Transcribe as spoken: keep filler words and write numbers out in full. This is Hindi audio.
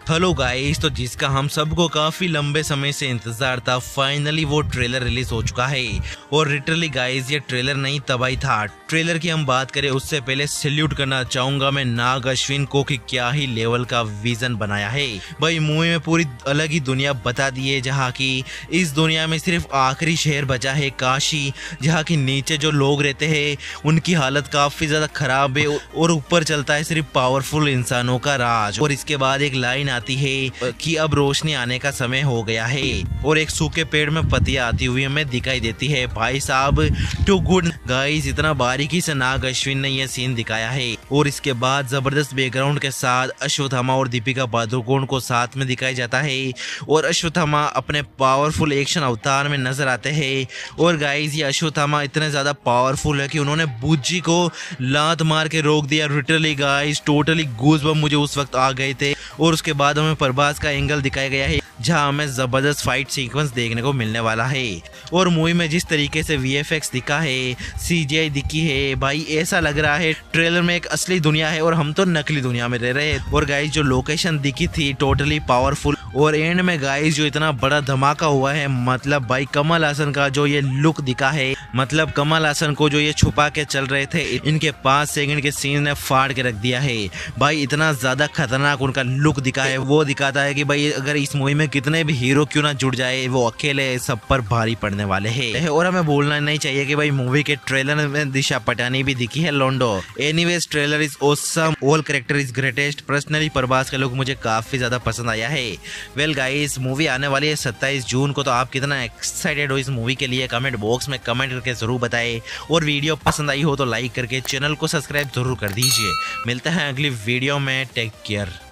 हेलो गाइस, तो जिसका हम सबको काफी लंबे समय से इंतजार था, फाइनली वो ट्रेलर रिलीज हो चुका है। और लिटरली गाइस, ये ट्रेलर नहीं तबाही था। ट्रेलर की हम बात करें उससे पहले सैल्यूट करना चाहूंगा मैं नाग अश्विन को कि क्या ही लेवल का विजन बनाया है भाई। मूवी में पूरी अलग ही दुनिया बता दी है, जहाँ की इस दुनिया में सिर्फ आखिरी शहर बचा है काशी, जहाँ की नीचे जो लोग रहते हैं उनकी हालत काफी ज्यादा खराब है और ऊपर चलता है सिर्फ पावरफुल इंसानों का राज। और इसके बाद एक लाइन आती है कि अब रोशनी आने का समय हो गया है और एक सूखे पेड़ में पत्तियां आती हुई हमें दिखाई देती है। भाई साहब, टू गुड गाइस, इतना बारीकी से नाग अश्विन ने यह सीन दिखाया है। और इसके बाद जबरदस्त बैकग्राउंड के साथ अश्वत्थामा और दीपिका पादुकोण को साथ में दिखाया जाता है और अश्वत्थामा अपने पावरफुल एक्शन अवतार में नजर आते हैं। और गाइस, ये अश्वत्थामा इतने ज्यादा पावरफुल है कि उन्होंने बुज्जी को लात मार के रोक दिया। लिटरली गाइस, टोटली गूज़बम्प मुझे उस वक्त आ गए थे। और उसके बाद हमें प्रभास का एंगल दिखाया गया है, जहां हमें जबरदस्त फाइट सीक्वेंस देखने को मिलने वाला है। और मूवी में जिस तरीके से वीएफएक्स दिखा है, सीजीआई दिखी है, भाई ऐसा लग रहा है ट्रेलर में एक असली दुनिया है और हम तो नकली दुनिया में रह रहे हैं। और गाइस, जो लोकेशन दिखी थी टोटली पावरफुल। और एंड में गाइस जो इतना बड़ा धमाका हुआ है, मतलब भाई कमल हासन का जो ये लुक दिखा है, मतलब कमल हासन को जो ये छुपा के चल रहे थे, इनके पांच सेकंड के सीन ने फाड़ के रख दिया है। भाई इतना ज्यादा खतरनाक उनका लुक दिखा है, वो दिखाता है कि भाई अगर इस मूवी में कितने भी हीरो क्यों ना जुड़ जाए, वो अकेले सब पर भारी पड़ने वाले हैं। और हमें भूलना नहीं चाहिए कि भाई मूवी के ट्रेलर में दिशा पटानी भी दिखी है, लोंडो। Anyways, trailer is awesome, all character is greatest. Personally Prabhas का लुक मुझे काफी ज्यादा पसंद आया है। वेल गाइस, मूवी आने वाली है सत्ताईस जून को, तो आप कितना एक्साइटेड हो इस मूवी के लिए कमेंट बॉक्स में कमेंट करके जरूर बताएं। और वीडियो पसंद आई हो तो लाइक करके चैनल को सब्सक्राइब जरूर कर दीजिए। मिलते हैं अगली वीडियो में, टेक केयर।